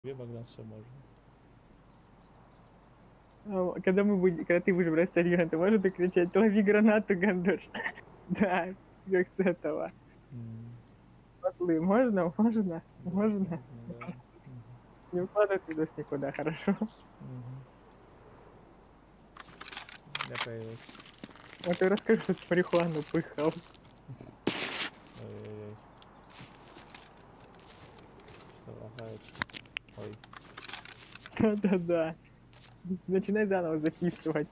Тебе, Богдан, все можно. Когда ты будешь брать стадион, ты можешь кричать: лови гранату, Гандош. Да, как с этого. Котлы, можно? Можно? Да, Можно? можно, да. Мгм. Не укладывать видос никуда, хорошо? Мгм. Я появился. А ты расскажи, что ты марихуану пыхал. Ой-ой-ой. Что лагает? Ой. Да-да-да. Начинай заново записывать.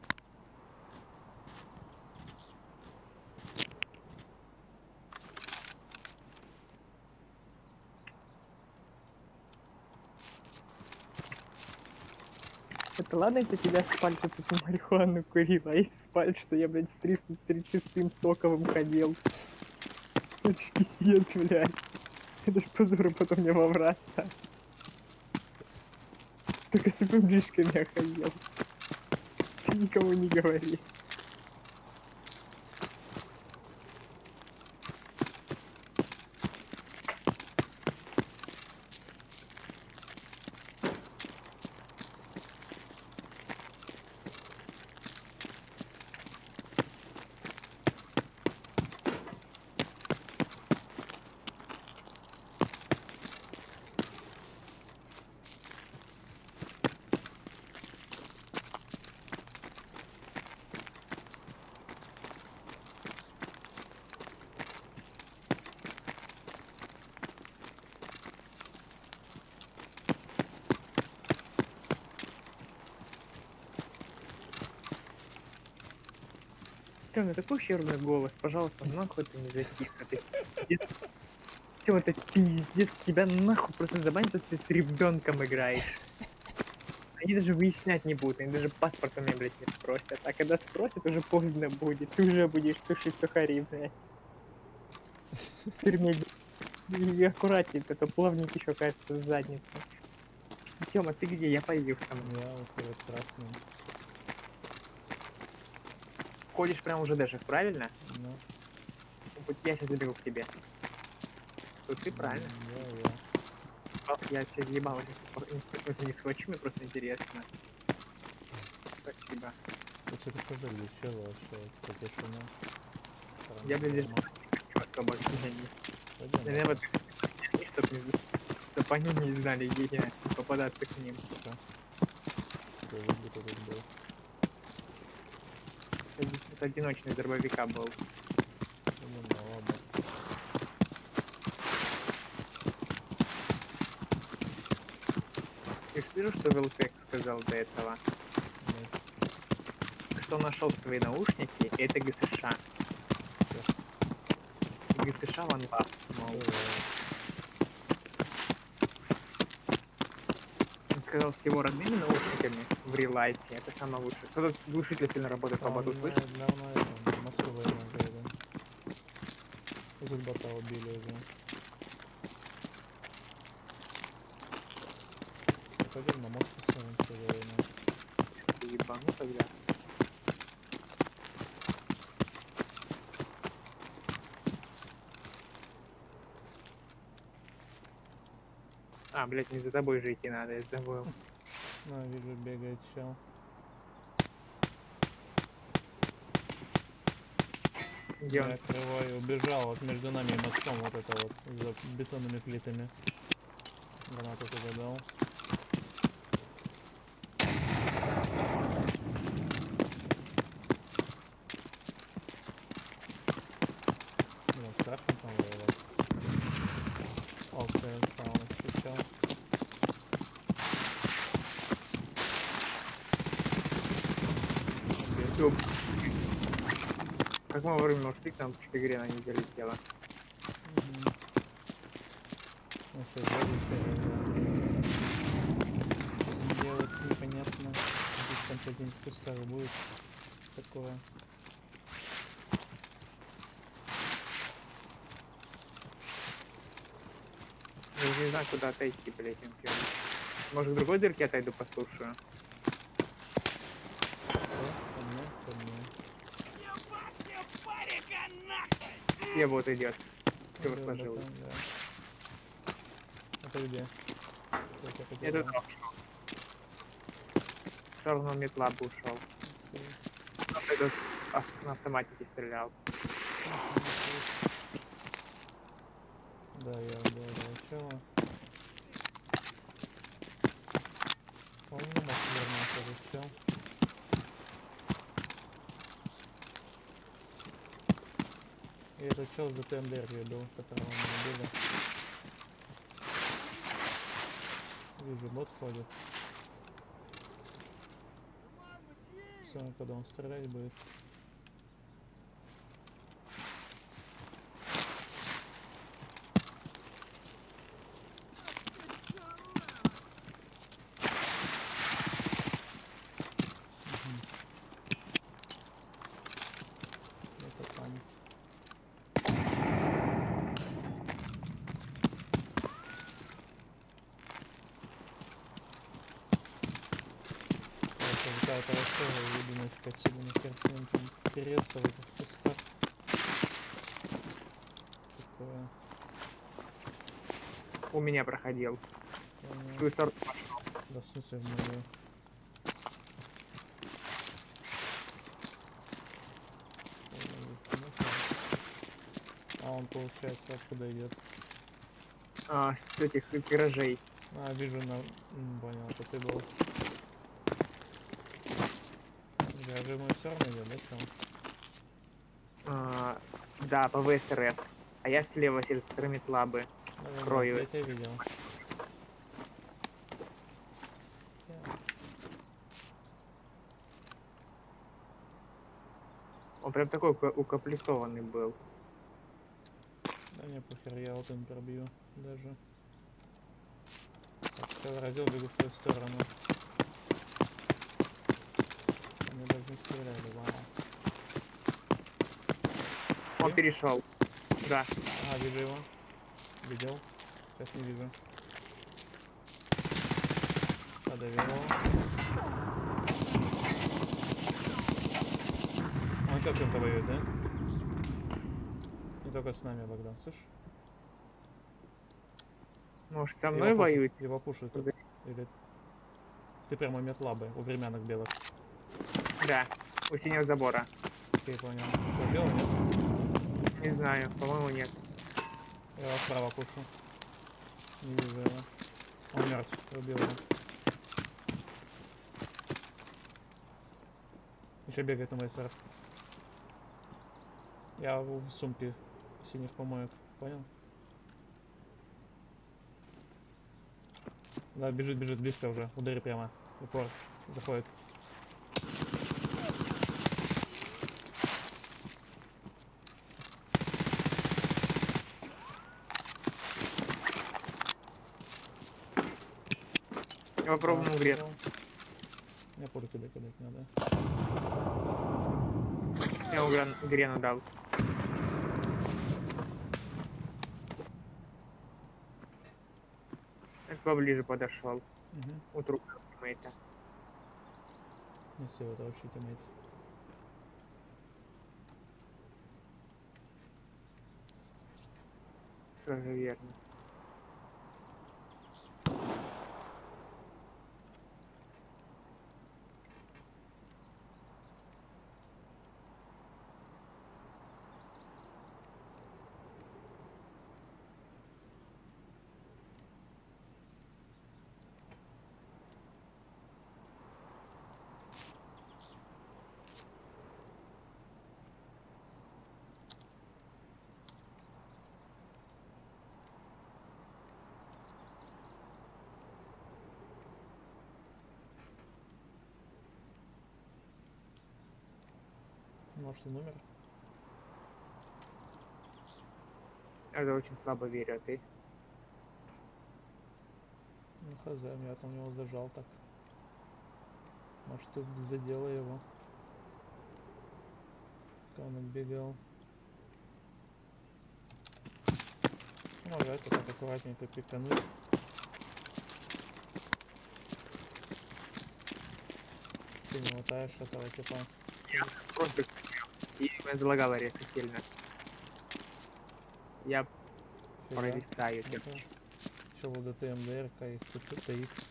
Это ладно, если тебя спалят, что ты марихуану курил, а если спалят, что я, блядь, с 336-м стоковым ходил. Это ж пиздец, блядь. Это ж позор потом мне вовраться. Только с ФМГшками я ходил. Ты никому не говори. Тёма, такой ущербный голос, пожалуйста, нахуй ты не затих. Это пиздец. Тёма, это пиздец, тебя нахуй просто забанят, если ты с ребенком играешь. Они даже выяснять не будут, они даже паспорт у меня, блядь, не спросят. А когда спросят, уже поздно будет. Ты уже будешь тушить сухари, блядь. В тюрьме и аккуратнее, а то плавник еще кажется с задницы. Тёма, ты где? Я появился там. Я вот перед красным. Ходишь прям уже даже, правильно? Ну, Вот я сейчас забегу к тебе. Тут ты правильно. я. Я тебя въебал, не схвачу, мне просто интересно. Спасибо. Ты что такое заглючило вообще? Типа тишина. Я, Странная блядь, даже тема. особо общения. Пойдем Наверное, нахуй. чтоб они не знали, где я, и попадаться к ним. Тихо. Такой выбитый тут был. Это одиночный дробовика был. Пойдем на лаба. Ты же слышал, что Велпек сказал до этого? Нет. Что он нашел свои наушники, и это ГСШ. Чё? ГСШ One Love, мол. Бывает. Он сказал, с его родными наушниками в релайфе это самое лучшее. Кто-то глушитель сильно работает по боту, Там слышишь? давно это, на Москву война говорили. И тут бота убили уже. Ну, пойдем на мост посмотрим, что за война. Ты ебану тогда. А, блядь, не за тобой же идти надо, я забыл. А, вижу, бегает чел. Где он? Я открываю, убежал вот между нами и мостом, вот это вот, за бетонными плитами. Гранату туда дал. Блин, страшно там воевать. О, кстати, спаун еще чел. Убит. Ёб. Как мы вовремя ушли, к нам чуть игре она не залетела. Угу. Ну, сейчас сзади еще один. Что с ним делать, непонятно. Здесь в конце день кустах будет такое. Я уже не знаю, куда отойти, блядь, им. Может, к другой дырке отойду, послушаю? Что? По мне? По мне. Где вот идет? Все Идет сложилось. ботан, да. А ты где? Я тебя Я потерял. туда ушел. В сторону метла бы ушел. Окей. Этот на автоматике стрелял. Да, я убил чела. По-моему, не мог вернуться этот чел. И этот чел за ТНДР был, которого мы убили. Вижу, бот ходит. Все, когда он стрелять будет. Это там. Короче, какая-то история, буду нафиг отсюда, не хер с ним там тереться в этих кустах. Такое. У меня проходил. В Понял. твою сторону. Да, в смысле в мою. А он, получается, откуда идет? С этих гаражей. А, вижу на... понял, это ты был. Я же в мою сторону идет, да, чё? Да, по ВСРФ. А я слева с метлабы. Да, Крою. я тебя видел. Он прям такой укомплектованный был. Да не, похер, я вот им пробью даже. Так, все, раздел, бегу в твою сторону. Они даже не стреляли, вау. Он перешел. Да. А, вижу его. Видел. Сейчас не вижу. Подавил его. Он сейчас с кем-то воюет, да? Не только с нами, Богдан, слышишь? Может, со мной воюет? Его пушат тут. Или... Ты прямо у метлабы, у времянок белых. Да. У синего забора. Окей, понял. Ты убил, нет? Не знаю, по-моему, нет. Я его справа пушу. Не вижу его. Он мертв, я убил его. Еще бегает на МСР. Я в сумке синих помоек, понял? Да, бежит, близко уже. Удари прямо. Упор. Заходит. Я попробую грех. Я пулю кидать надо. Я ему грену дал. Я поближе подошел. Угу. У трупа тиммейта. Не все, это вообще тиммейт. Тоже верно. Может, он умер? Я это очень слабо верю, а ты? Ну хз, я там его зажал так. Может, ты задела его. Пока он отбегал. Могу это так аккуратненько пикануть. Ты не мотаешь этого типа. Просто и меня залагало резко сильно. Я провисаю. Сейчас начал вот это МДР-ка и кучу TX.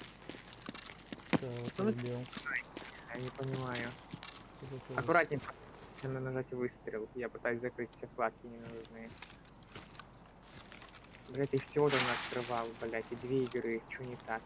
Вот Ну, это делал. Я не понимаю. Что случилось? Аккуратнее надо нажать выстрел. Я пытаюсь закрыть все флажки ненужные. Блять, их всего давно открывал, блять, и 2 игры, чё не так?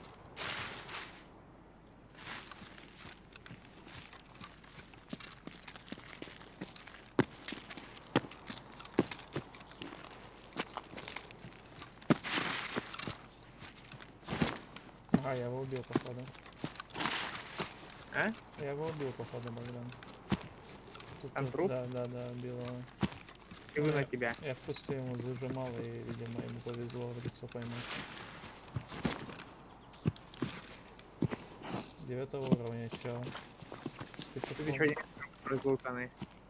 Ага, я его убил, походу. А? Я его убил, походу, Богдан. Тут, Там труп? Да, убил его. Иду на я- тебя. Я в кусты ему зажимал, и, видимо, ему повезло в лицо поймать. 9 уровня, чел. С Тут пятаком. еще не разлутаны.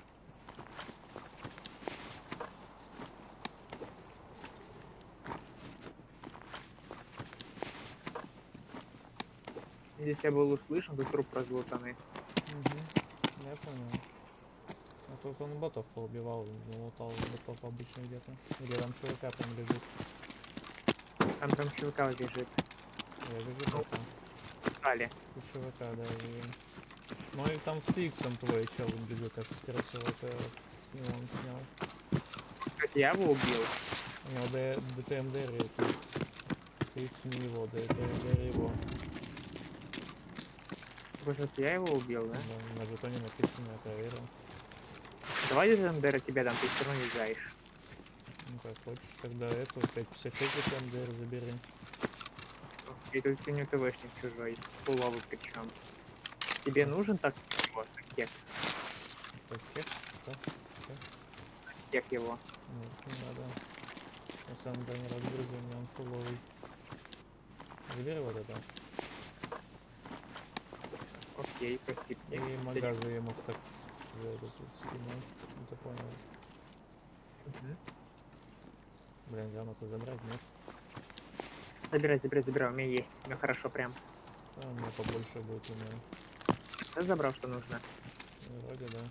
Здесь я был услышан, тут труп разлутанный. Угу. Я понял. А тут он ботов поубивал, лутал ботов обычно где-то. Или там чувака прям лежит. Там чувака лежит. Я вижу бота. Стали. И чувака, да, я вижу. Ну и там с Иксом твой чел бежит, так что, скорее всего, это вот с него он снял. Кстати, я его убил. У него ДТМДР и Икс. Икс не его, ДТМДР его. Может, я его убил, да? Да, на жетоне написано, я проверил. Давай ДМДР тебе дам, ты все равно не знаешь. Ну как хочешь, тогда эту 556 ДТМДР забери. И тут не ТВшник чужой. Фуловый причем. Тебе нужен так вот, кек? Так, кек? Да? Кек его. Нет, не надо. На самом деле не разгрызу, у меня он фуловый. Забери вот это. Окей, спасибо. И магазы ему в так вот это скинул. Ну ты понял. Мгм. Блин, говно-то забрать, нет? Забирай, у меня есть. У меня хорошо прям. А, у меня побольше будет у меня. Я забрал, что нужно. Ну, вроде да.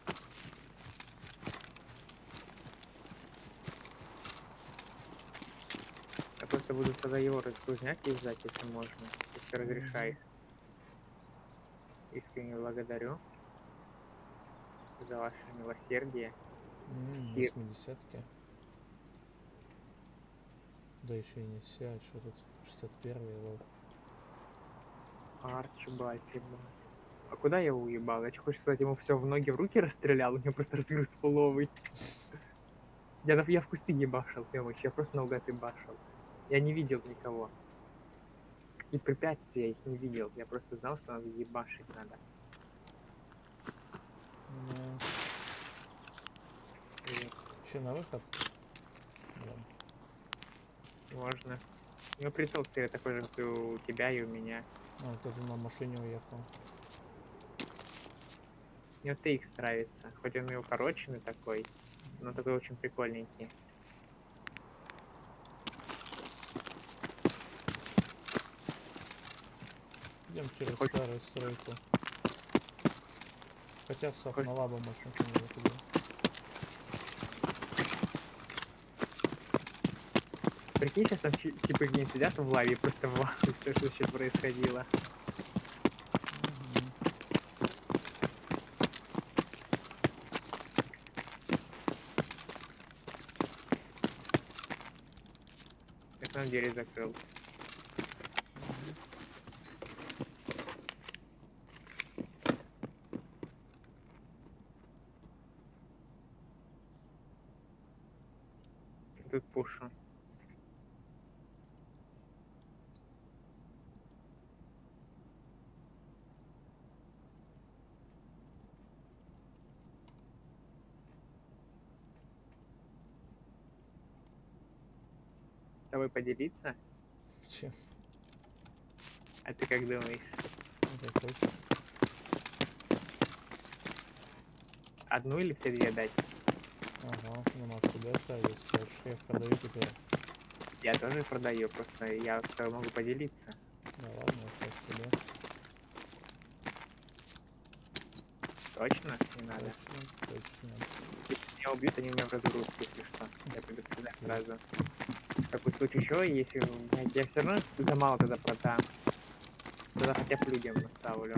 Я просто буду тогда его разгрузняк юзать, если можно. Если ты разрешаешь. Искренне благодарю за ваше милосердие. 80-ки. Да еще и не все, а что тут? 61-й, лол. Арчибальд, ебать. А куда я его уебал? Я что, хочешь сказать, ему все в ноги, в руки расстрелял? У меня просто разгруз половый. Я в кусты ебашил, Тёмыч, я просто наугад ебашил. Я не видел никого. И препятствия я их не видел. Я просто знал, что надо ебашить надо. Ну, еще на выход? Да. Можно. Ну, прицел, кстати, такой же, как и у тебя и у меня. А, кто-то на машине уехал. Мне вот TX нравится. Хоть он и укороченный такой, но такой очень прикольненький. Идем через Хоть- старую стройку. Хотя сок на лабу можно куда туда. Прикинь, сейчас там типа не сидят в лаве, просто в лаве все, что сейчас происходило. Я сам дверь закрыл. Тут пушу. С тобой поделиться? Че? А ты как думаешь? Ну, как хочешь. Одну или все две дать? Ага, ну на тебя ставить, скажешь, я их продаю теперь. Я тоже продаю, просто я с тобой могу поделиться. Да ладно, оставь себе. Точно? Не надо. Точно, точно. Если меня убьют, они меня в разгрузку, если что. Я предупреждаю сразу. Такой случай еще, если, блядь, я все равно за мало тогда продам. Тогда хотя бы людям оставлю.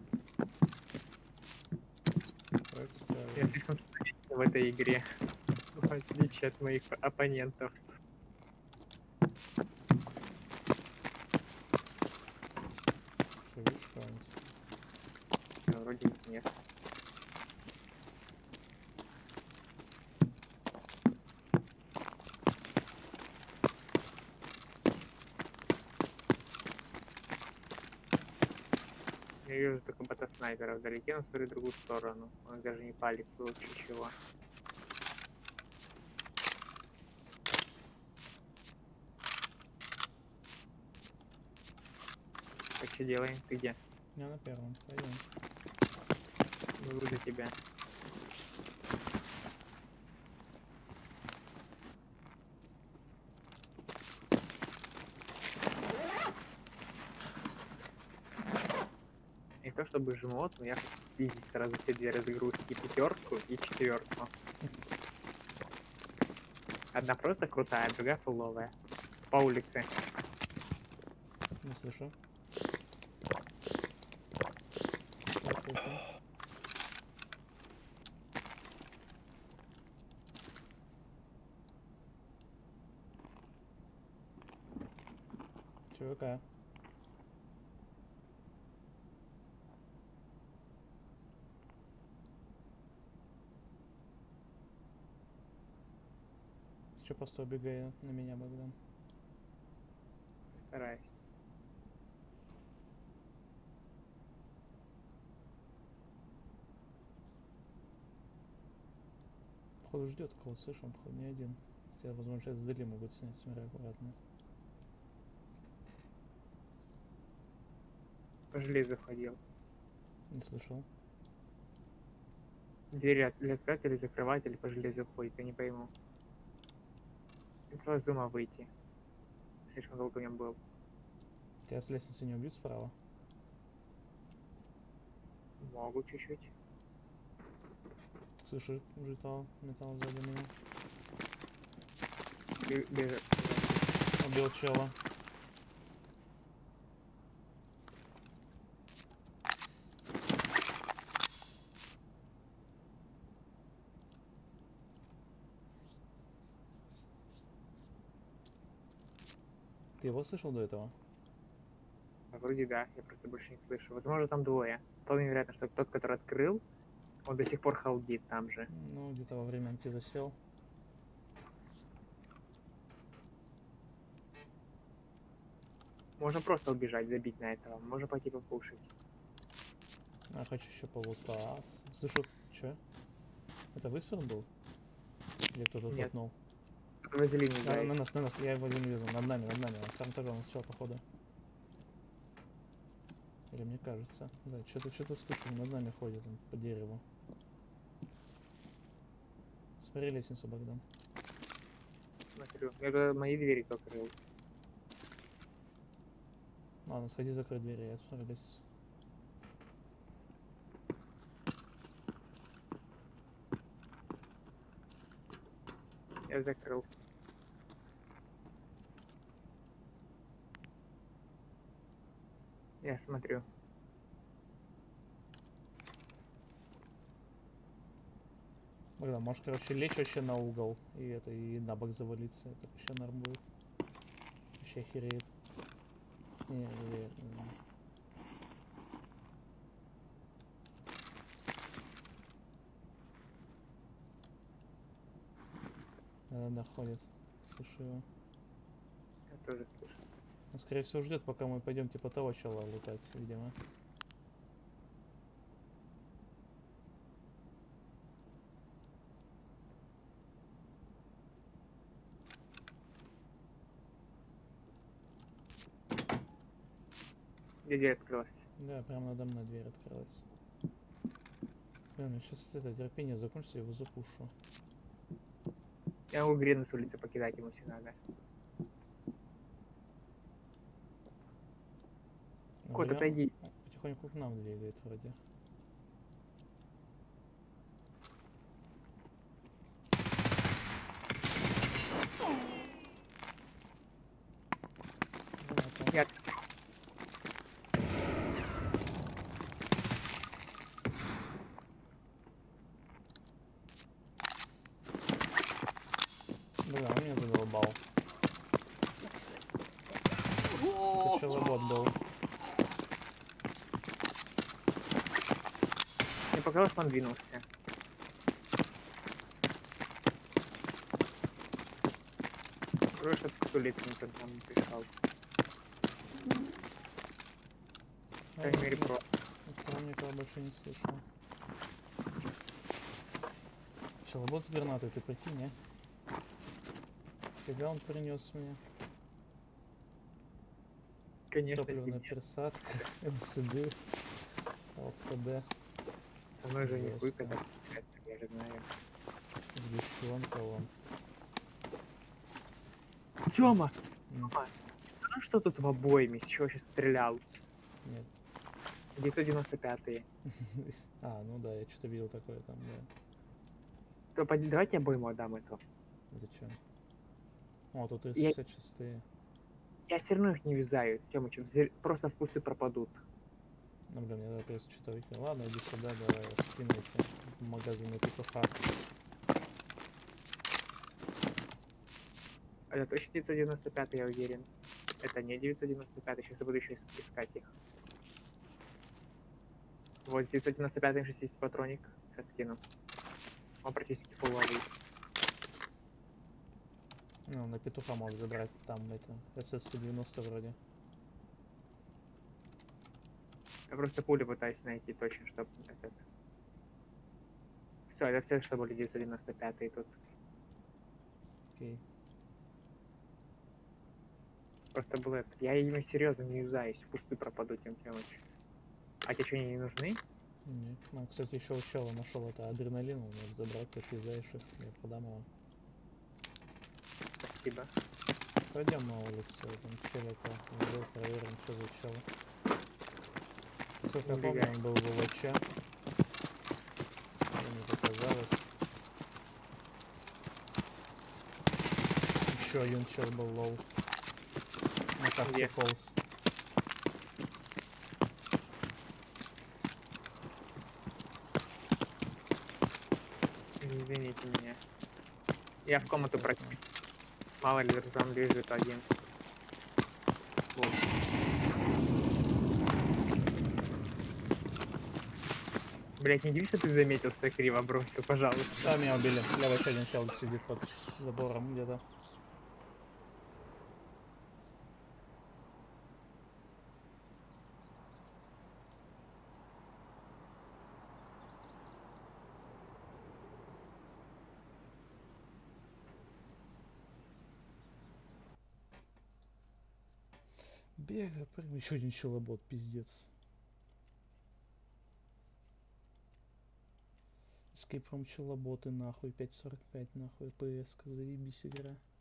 Как Я скажешь. слишком стабильный в этой игре. В отличие от моих оппонентов. Что, видишь кого-нибудь? Ну, вроде нет. Я вижу только бота-снайпера вдалеке, но смотрю в другую сторону. Он их даже не палит в случае чего. Так что делаем? Ты где? Я на первом, пойдем. Иду за тебя. Не то чтобы жмот, но я хочу спиздить сразу все две разгрузки. Пятерку и четверку. Одна просто крутая, другая фуловая. По улице. Не слышу. Не слышу. ЧВК. Ты чё просто убегай на меня, Богдан? Стараюсь. Походу ждет кого слышу, он походу не один. Тебя, возможно, сейчас сдали могут снять, смотря аккуратно. По железу ходил. Не слышал. Двери или открывать, или закрывать, или по железу ходит, я не пойму. Просто зума выйти. Слишком долго в нем был. Тебя с лестницы не убьют справа? Могу чуть-чуть. Слышу металл сзади меня. Бежит. Убил чела. Ты его слышал до этого? Вроде да, я просто больше не слышу. Возможно, там двое. Вполне вероятно, что тот, который открыл, он до сих пор халдит там же. Ну, где-то во временке засел. Можно просто убежать, забить на этого. Можно пойти покушать. Я хочу еще полутаться. Слышу, чё? Это выстрел был? Или кто-то Нет, топнул? вазелин не знает. На нас, я его не вижу. Над нами. Там тоже у нас чел, походу. Или мне кажется. Да, что-то слышу, над нами ходит он по дереву. Смотри лестницу, Богдан. Смотрю. Я говорю, мои двери только открыл. Ладно, сходи, закрой двери, я смотрю лестницу. Я закрыл. Я смотрю. Богдан, можешь, короче, лечь вообще на угол. И на бок завалиться. Это вообще норм будет. Вообще охереет. Не, да, ходит. Слышу его. Я тоже слышу. Он, скорее всего, ждет, пока мы пойдем типа того чела лутать, видимо. Где дверь открылась? Да, прямо надо мной дверь открылась. Блин, сейчас это терпение закончится, я его запушу. Я могу Грена с улицы покидать, ему все надо. Кот, Время отойди. потихоньку к нам двигает вроде. челобот был. Мне показалось, что он двинулся. Короче, с улицы никто к нам не пришел. По крайней мере, про. Второго никого больше не слышал. Челобот с гранатой, ты прикинь, не? Фига он принес мне. Конечно, Топливная фигня. пересадка, ЛСД, ЛСД, Со мной же не жестко. хуйка так получается, я же знаю. Сгущенка вон. Тёма! М, Тёма! Ну что тут в обойме? С чего сейчас стрелял? Нет. 995-е. А, ну да, я что-то видел такое там, да. То давайте обойму отдам эту. Зачем? О, тут Я, 356. я все равно их не вязаю, Тёмыч, просто в кусты пропадут. Ну, блин, мне надо просто что-то выкинуть. Ладно, иди сюда, давай, скинуйте в магазин на петуха. Это точно 995, я уверен. Это не 995, сейчас я буду еще искать их. Вот 995 60 патроник. Сейчас скину. Он практически фуловый. Ну, на петуха мог забрать, там это, СС-190 вроде. Я просто пулю пытаюсь найти точно, чтобы этот. Все, это все, что были 995 тут. Окей. Просто был этот. Я ими серьезно не юзаюсь, в кусты пропаду тем Тёмыч. А тебе что, они не нужны? Нет. Ну, кстати, еще у чела нашел это адреналин, он может забрать, ты юзаешь их, я продам его. Спасибо. Пойдем на улицу, там челика, забыл, проверим, что за чел. Сколько я помню, Убегай. он был в УВЧ. Мне показалось. Еще один чел был лоу. На карте Где? полз. Извините меня. Я в комнату Страшно. прочь. Мало ли там лежит один. Вот. Блять, не диви, что ты заметил, что я криво бросил, пожалуйста. Да, меня убили. Левый еще один чел сидит под забором где-то. Бега, прям еще один челобот, пиздец. Escape from челоботы, нахуй, 5.45, нахуй, ПС, заебись игра.